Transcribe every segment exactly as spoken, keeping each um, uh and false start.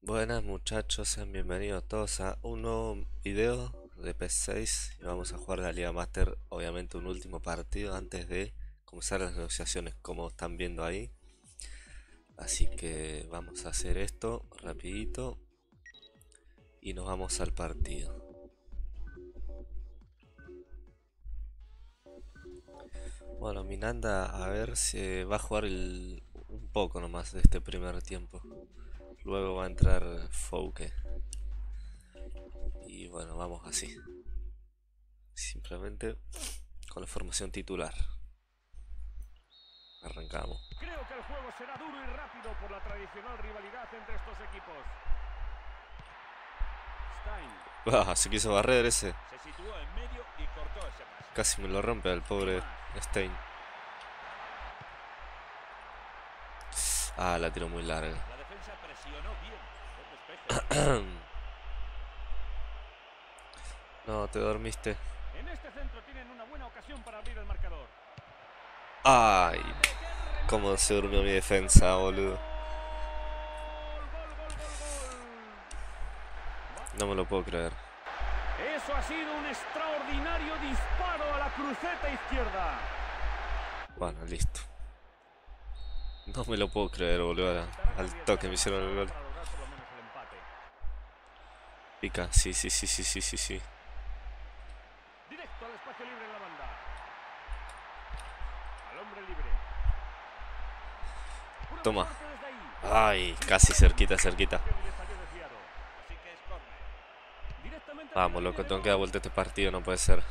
Buenas muchachos, sean bienvenidos todos a un nuevo video de P E S seis y vamos a jugar la Liga Master, obviamente un último partido antes de comenzar las negociaciones como están viendo ahí. Así que vamos a hacer esto rapidito y nos vamos al partido. Bueno, Minanda a ver si va a jugar el, un poco nomás de este primer tiempo. Luego va a entrar Fouke. Y bueno, vamos así. Simplemente con la formación titular. Arrancamos. Creo que el juego será duro y rápido por la tradicional rivalidad entre estos equipos. Stein. Ah, se quiso barrer ese. Se situó en medio y cortó ese pase. Casi me lo rompe al pobre Stein. Ah, la tiró muy larga. La defensa presionó bien. Buen despeje. No, te dormiste. En este centro tienen una buena ocasión para abrir el marcador. Ay, cómo se durmió mi defensa, boludo. No me lo puedo creer. Eso ha sido un extraordinario disparo a la cruceta izquierda. Bueno, listo. No me lo puedo creer, boludo. Al toque me hicieron el gol. Pica, sí, sí, sí, sí, sí, sí, sí. Directo al espacio libre en la banda. Al hombre libre. Toma. Ay, casi cerquita, cerquita. Vamos, loco, tengo que dar vuelta a este partido, no puede ser.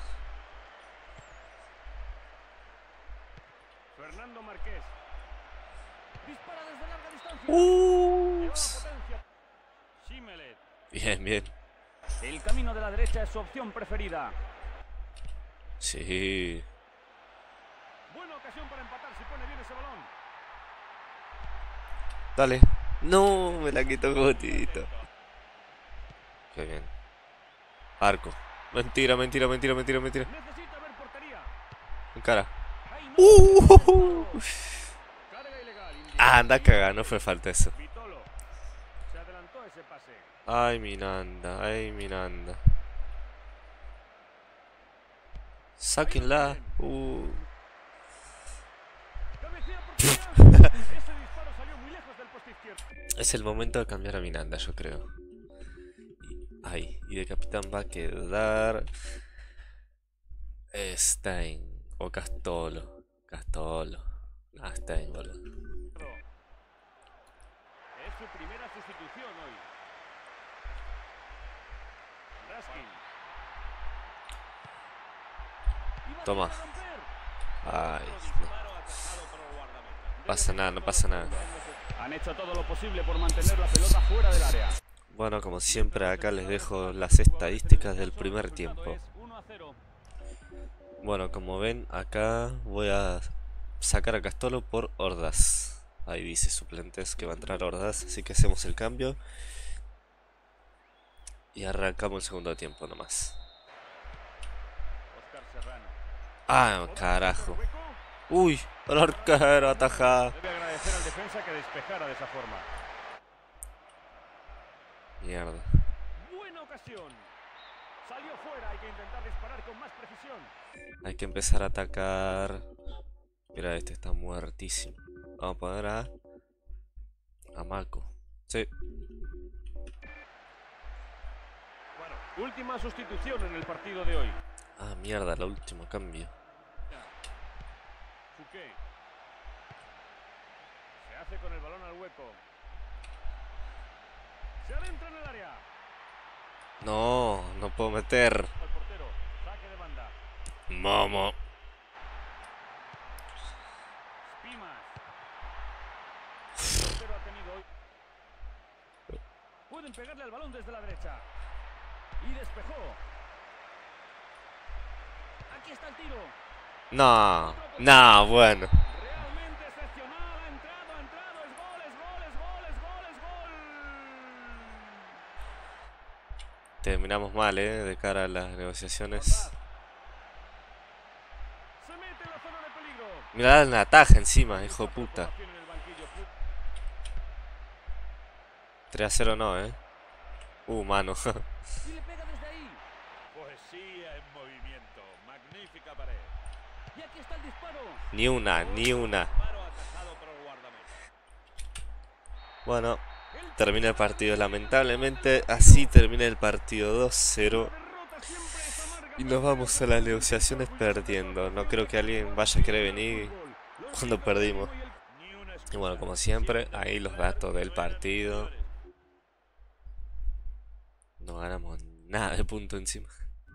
Fernando Márquez. Dispara desde larga distancia. Ups. Shimelet. Bien, bien. El camino de la derecha es su opción preferida. Sí. Buena ocasión para empatar si pone bien ese balón. Dale. No, me la quitó Gotito. Qué bien. Arco. Mentira, mentira, mentira, mentira, mentira. Necesita ver portería. En cara. Ahí no. Uh, Carga ilegal. ah, anda caga, no fue falta eso. Vitolo. Se adelantó ese pase. Ay, Minanda, ay, Minanda. Sáquenla. Uh. Cabecea portería. Ese disparo salió muy lejos del poste izquierdo. Es el momento de cambiar a Minanda, yo creo. Y, ahí, y de capitán va a quedar Stein o Castolo. Castolo. Ah, Stein, boludo. Es su primera sustitución hoy. Raskin. Toma. Ay, no pasa nada, no pasa nada. Han hecho todo lo posible por mantener la pelota fuera del área. Bueno, como siempre acá les dejo las estadísticas del primer tiempo. Bueno, como ven acá voy a sacar a Castolo por Ordaz. Ahí dice suplentes que va a entrar Ordaz, así que hacemos el cambio. Y arrancamos el segundo tiempo nomás. Ah, carajo. Uy, el arquero atajada. Debe agradecer al defensa que despejara de esa forma. Mierda. Buena ocasión. Salió fuera, hay que intentar disparar con más precisión. Hay que empezar a atacar. Mira, este está muertísimo. Vamos a poner a... a Mako. Sí. Bueno, última sustitución en el partido de hoy. Ah, mierda, la última cambio. Fouquet. Se hace con el balón al hueco. Se adentra en el área. No, no puedo meter. Al portero, saque de banda. Momo. Spimas. El portero ha tenido hoy. Pueden pegarle al balón desde la derecha. Y despejó. Aquí está el tiro. No, no, bueno. Realmente excepcional. Ha entrado, ha entrado. Es gol, es gol, es gol, es gol, es gol. Terminamos mal, eh, de cara a las negociaciones. Se mete en la zona de peligro. Mirá la ataja encima, hijo de puta. tres a cero no, eh. Uh, mano. Y le pega desde ahí. Poesía en movimiento. Magnífica pared. Y aquí está el disparo. Ni una, ni una. Disparo atajado por el guardameta. Bueno, termina el partido. Lamentablemente, así termina el partido dos cero. Derrota siempre es amarga. Y nos vamos a las negociaciones perdiendo. No creo que alguien vaya a querer venir cuando perdimos. Ni una Y bueno, como siempre, ahí los datos del partido. No ganamos nada de punto encima.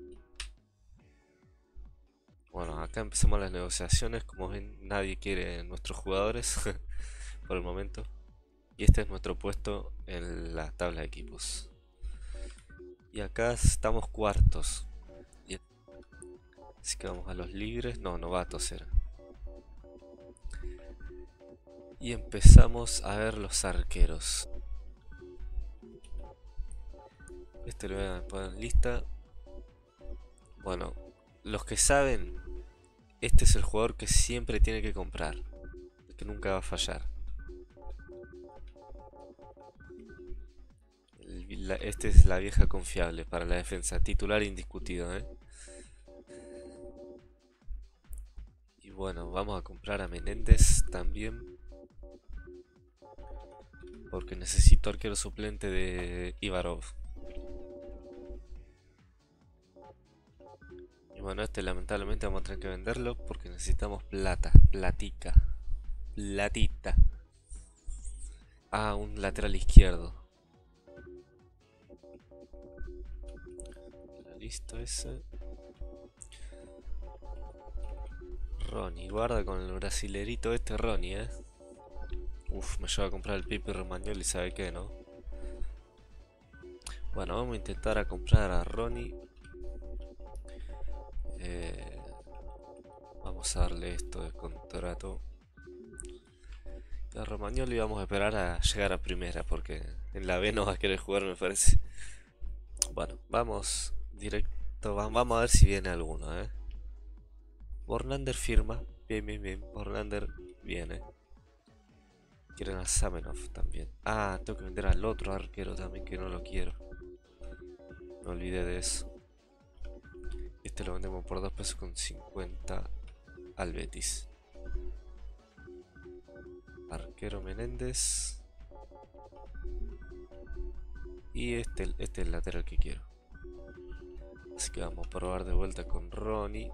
Bueno, acá empezamos las negociaciones. Como ven, nadie quiere nuestros jugadores por el momento. Y este es nuestro puesto en la tabla de equipos. Y acá estamos cuartos. Y así que vamos a los libres. No, novatos era. Y empezamos a ver los arqueros. Este lo voy a poner en lista. Bueno, los que saben, este es el jugador que siempre tiene que comprar, el que nunca va a fallar. El, la, este es la vieja confiable para la defensa, titular indiscutido, ¿eh? Y bueno, vamos a comprar a Menéndez también, porque necesito arquero suplente de Ibarov. Y bueno, este lamentablemente vamos a tener que venderlo porque necesitamos plata, platica, platita. Ah, un lateral izquierdo. Listo ese. Ronnie, guarda con el brasilerito este Ronnie, eh. Uf, me lleva a comprar el Pipi Romagnoli, ¿sabe qué, no? Bueno, vamos a intentar a comprar a Ronnie. Eh, vamos a darle esto de contrato. Y a Romagnoli vamos a esperar a llegar a primera, porque en la B no va a querer jugar, me parece. Bueno, vamos directo, vamos a ver si viene alguno, eh. Bornander firma, bien, bien, bien, Bornander viene. Quieren a Zamenhof también. Ah, tengo que vender al otro arquero también, que no lo quiero. Me olvidé de eso. Este lo vendemos por dos pesos con cincuenta al Betis. Arquero Menéndez. Y este, este es el lateral que quiero. Así que vamos a probar de vuelta con Ronnie.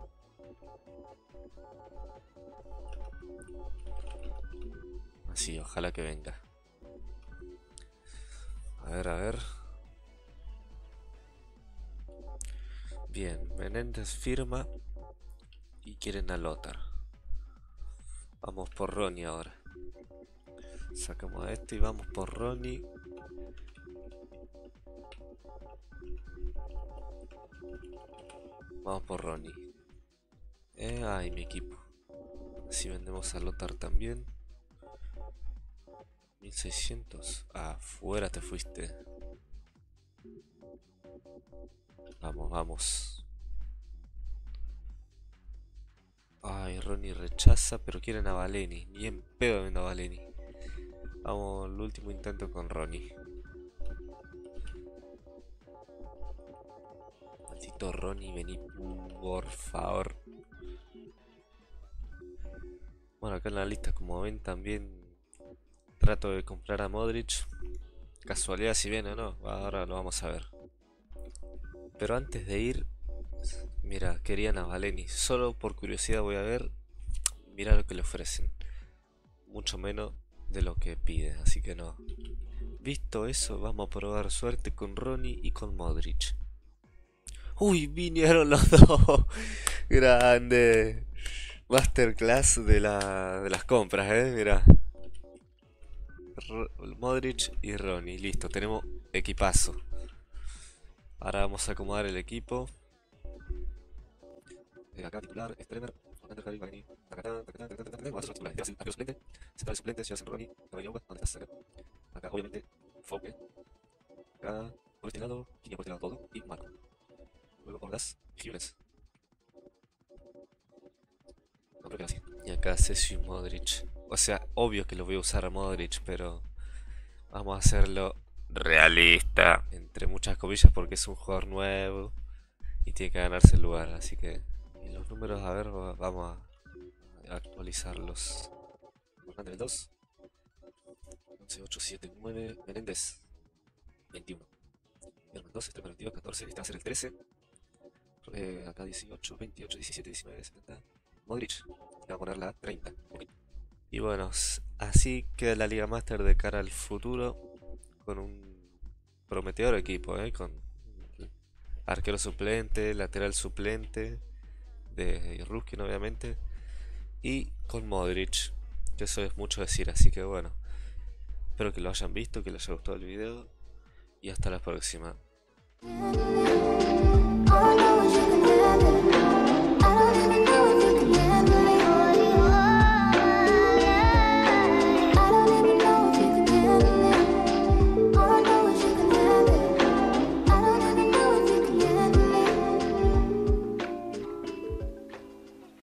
Así, ojalá que venga. A ver, a ver. Bien, Menéndez firma. Y quieren a Lothar. Vamos por Ronnie ahora. Sacamos a este y vamos por Ronnie. Vamos por Ronnie. Eh, ay, mi equipo. Así vendemos a Lothar también. mil seiscientos. Ah, fuera te fuiste. Vamos, vamos. Ay, Ronnie rechaza, pero quieren a Valeni. Ni en pedo vendo a Valeni. Vamos al último intento con Ronnie. Maldito Ronnie, vení por favor. Bueno, acá en la lista, como ven, también trato de comprar a Modric. Casualidad si viene o no, ahora lo vamos a ver. Pero antes de ir, mira, querían a Valeni. Solo por curiosidad voy a ver. Mira lo que le ofrecen. Mucho menos de lo que pide, así que no. Visto eso, vamos a probar suerte con Ronnie y con Modric. Uy, vinieron los dos. Grande. Masterclass de, la, de las compras, eh, mira. Modric y Ronnie, listo, tenemos equipazo. Ahora vamos a acomodar el equipo. Eh, acá titular, Stremer, suplente, central suplente, si hacen Ronnie, ¿dónde estás? Acá. Acá, obviamente, Foque. Acá, por este lado, Kinia por este lado todo, y Marco. Luego Ordas y Gibbons. No creo que así. Y acá Cesio y Modric. O sea, obvio que lo voy a usar a Modric, pero vamos a hacerlo realista, entre muchas comillas, porque es un jugador nuevo y tiene que ganarse el lugar. Así que, y los números, a ver, va- vamos a actualizarlos. Hernández dos, once, ocho, siete, nueve, Menéndez veintiuno, Mendoza, este veintidós, catorce, este va a ser el trece. Eh, acá dieciocho, veintiocho, diecisiete, diecinueve, setenta. Modric, le voy a poner la treinta. Ok. Y bueno, s- así queda la Liga Master de cara al futuro, con un prometedor equipo, ¿eh? Con arquero suplente, lateral suplente, de Ruskin obviamente, y con Modric, que eso es mucho decir, así que bueno, espero que lo hayan visto, que les haya gustado el video, y hasta la próxima. All I know is you